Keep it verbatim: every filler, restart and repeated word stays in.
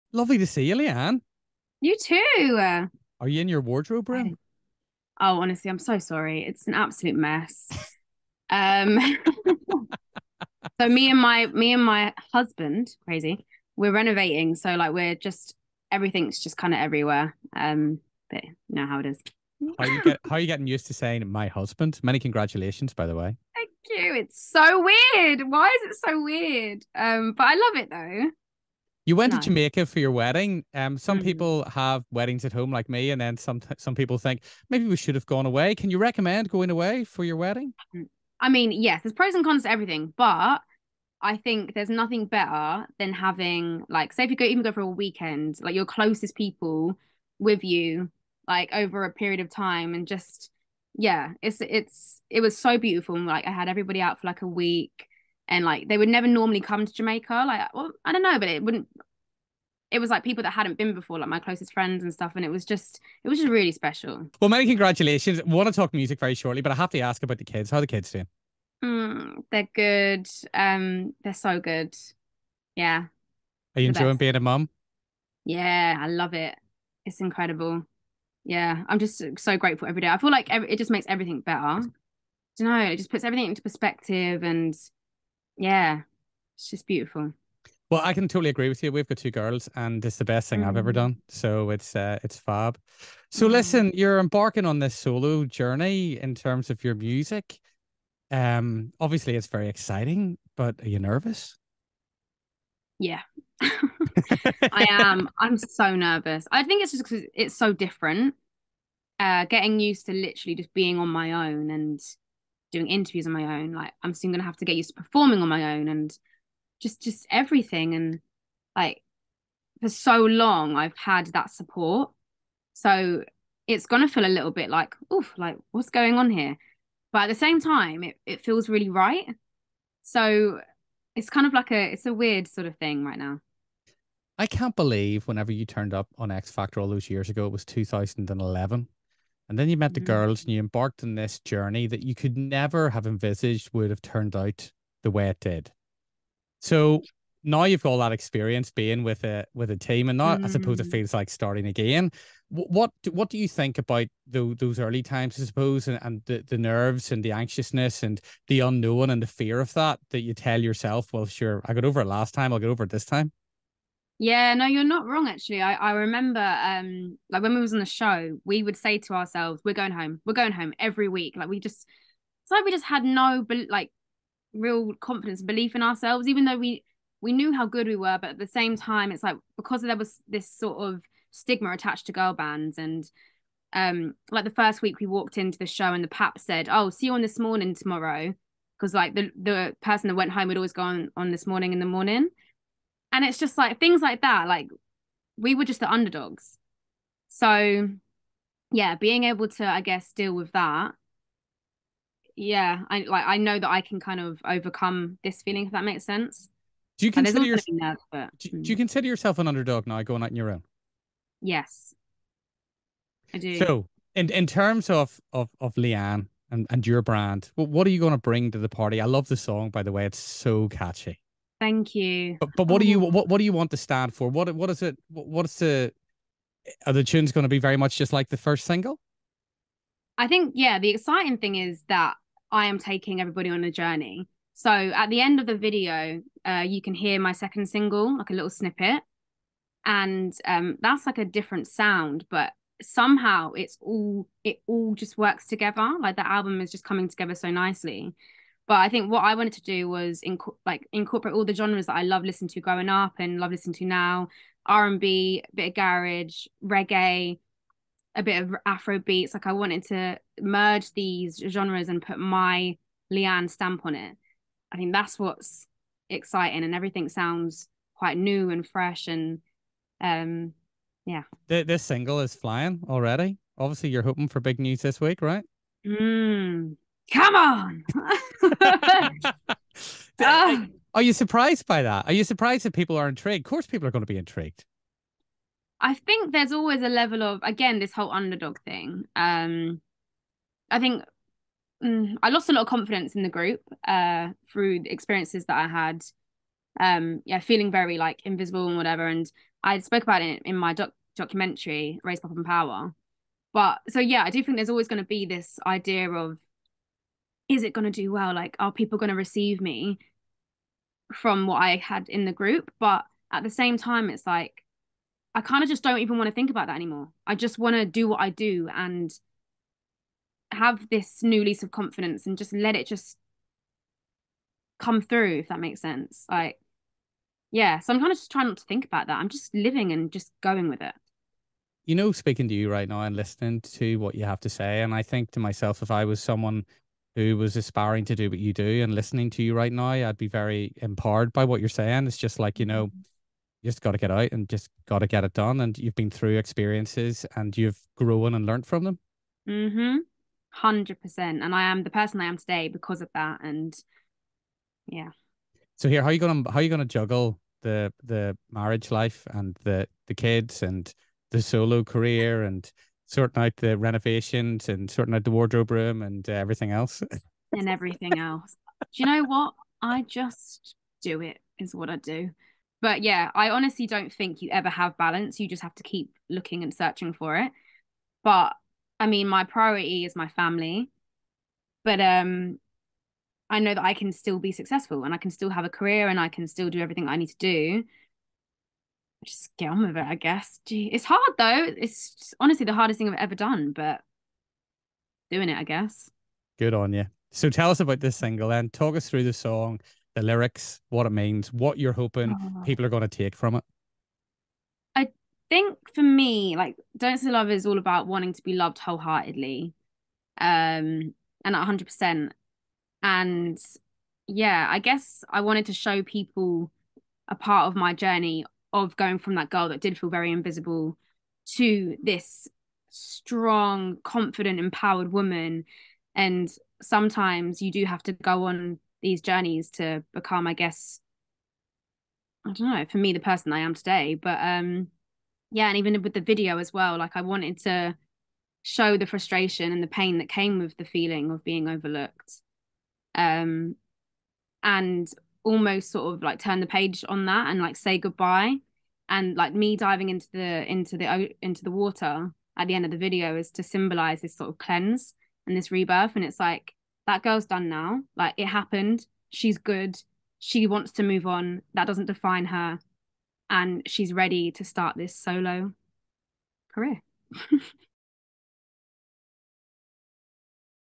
Lovely to see you, Leanne. You too. Uh, Are you in your wardrobe room? Oh, honestly, I'm so sorry. It's an absolute mess. Um, so me and my me and my husband, crazy, we're renovating. So like we're just everything's just kind of everywhere. Um, but you know how it is. How you get how are you getting used to saying my husband? Many congratulations, by the way. Thank you. It's so weird. Why is it so weird? Um, but I love it though. You It's went to nice. Jamaica for your wedding. Um, some Mhm. people have weddings at home like me, and then some some people think maybe we should have gone away. Can you recommend going away for your wedding? I mean, yes, there's pros and cons to everything, but I think there's nothing better than having like say if you go even go for a weekend, like your closest people with you, like over a period of time and just yeah, it's it's it was so beautiful. And like I had everybody out for like a week and like they would never normally come to Jamaica. Like well, I don't know, but it wouldn't it was like people that hadn't been before, like my closest friends and stuff, and it was just it was just really special. Well, many congratulations. I want to talk music very shortly, but I have to ask about the kids. How are the kids doing? Mm, they're good. Um, they're so good. Yeah, Are you the enjoying best. being a mum? Yeah, I love it. It's incredible. Yeah, I'm just so grateful every day. I feel like every, it just makes everything better. I don't know, it just puts everything into perspective and yeah, it's just beautiful. Well, I can totally agree with you. We've got two girls, and it's the best thing I've ever Mm. done. So it's uh, it's fab. So Oh, listen, you're embarking on this solo journey in terms of your music. Um, obviously it's very exciting, but are you nervous? yeah. I am. I'm so nervous. I think it's just because it's so different. Uh, getting used to literally just being on my own and doing interviews on my own. Like I'm soon gonna have to get used to performing on my own and just just everything. And like for so long, I've had that support. So it's gonna feel a little bit like, oof, like what's going on here? But at the same time, it, it feels really right. So it's kind of like a it's a weird sort of thing right now. I can't believe whenever you turned up on X Factor all those years ago, it was two thousand eleven. And then you met the Mhm. girls and you embarked on this journey that you could never have envisaged would have turned out the way it did. So now you've got all that experience being with a with a team, and now I suppose it Mm. feels like starting again. Wh- What do- what do you think about those those early times, I suppose, and, and the, the nerves and the anxiousness and the unknown and the fear of that that you tell yourself, well, sure, I got over it last time, I'll get over it this time. Yeah, no, you're not wrong actually. I, I remember um like when we was on the show, we would say to ourselves, we're going home. We're going home every week. Like we just it's like we just had no bel- like real confidence and belief in ourselves, even though we we knew how good we were, but at the same time, it's like because there was this sort of stigma attached to girl bands and um like the first week we walked into the show and the pap said, oh, see you on this morning tomorrow, because like the the person that went home would always go on on this morning in the morning, and it's just like things like that, like we were just the underdogs. So yeah, being able to I guess deal with that, yeah, I like I know that I can kind of overcome this feeling, if that makes sense. Do you Like there's consider always your going to be nerves, but do, do you mm, consider yourself an underdog now going out on your own? yes, I do. So, in in terms of of of Leanne and and your brand, what what are you going to bring to the party? I love the song, by the way; it's so catchy. Thank you. But but what do you Oh, what what do you want to stand for? What what is it? What, what is the are the tunes going to be very much just like the first single? I think, yeah, the exciting thing is that I am taking everybody on a journey. So at the end of the video, uh, you can hear my second single, like a little snippet. And um, that's like a different sound, but somehow it's all, it all just works together. Like the album is just coming together so nicely. But I think what I wanted to do was inco- like incorporate all the genres that I love listening to growing up and love listening to now. R and B, a bit of garage, reggae, a bit of Afro beats. Like I wanted to merge these genres and put my Leanne stamp on it. I think that's what's exciting, and everything sounds quite new and fresh. And um, yeah. Th- This single is flying already. Obviously, you're hoping for big news this week, right? Mm, come on. D- Ah, Are you surprised by that? Are you surprised that people are intrigued? Of course, people are going to be intrigued. I think there's always a level of again this whole underdog thing. Um, I think mm, I lost a lot of confidence in the group uh, through the experiences that I had, um yeah, feeling very like invisible and whatever. And I spoke about it in my doc documentary, Raise Pop and Power. But so yeah, I do think there's always going to be this idea of, is it going to do well? Like, are people going to receive me from what I had in the group? But at the same time, it's like, I kind of just don't even want to think about that anymore. I just want to do what I do and have this new lease of confidence and just let it just come through, if that makes sense. Like, yeah. So I'm kind of just trying not to think about that. I'm just living and just going with it. You know, speaking to you right now and listening to what you have to say, and I think to myself, if I was someone who was aspiring to do what you do and listening to you right now, I'd be very empowered by what you're saying. It's just like, you know, you just got to get out and just got to get it done. And you've been through experiences and you've grown and learned from them. Mm-hmm. one hundred percent. And I am the person I am today because of that. And yeah. So here, how are you gonna how are you gonna juggle the the marriage life and the the kids and the solo career and sorting out the renovations and sorting out the wardrobe room and uh, everything else? And everything else. Do you know what? I just do it, is what I do. But yeah, I honestly don't think you ever have balance. You just have to keep looking and searching for it. But I mean, my priority is my family. But um, I know that I can still be successful and I can still have a career and I can still do everything I need to do. Just get on with it, I guess. Gee, it's hard though. It's honestly the hardest thing I've ever done, but doing it, I guess. Good on you. So tell us about this single then. Talk us through the song, the lyrics, what it means, what you're hoping Oh. people are going to take from it. I think for me, like Don't Say Love is all about wanting to be loved wholeheartedly. Um, and at one hundred percent. And yeah, I guess I wanted to show people a part of my journey of going from that girl that did feel very invisible to this strong, confident, empowered woman. And sometimes you do have to go on these journeys to become, I guess, I don't know, for me, the person I am today. But um, yeah, and even with the video as well, like I wanted to show the frustration and the pain that came with the feeling of being overlooked. Um, and almost sort of like turn the page on that and like say goodbye. And like me diving into the into the into the water at the end of the video is to symbolize this sort of cleanse and this rebirth. And it's like, that girl's done now. Like, it happened. She's good. She wants to move on. That doesn't define her. And she's ready to start this solo career.